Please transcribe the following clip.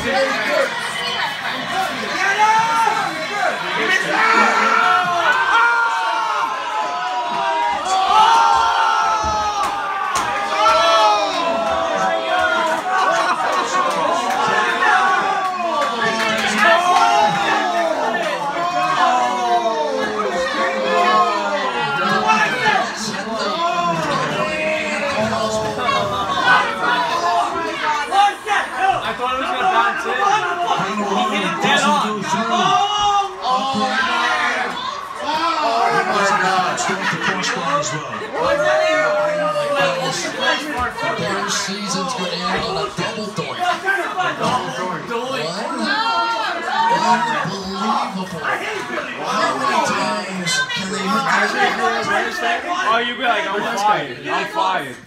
Their season's going to end on a double doink. Unbelievable. How many times can they hit that? Oh, you'd be like, I'm fired. I'm fired.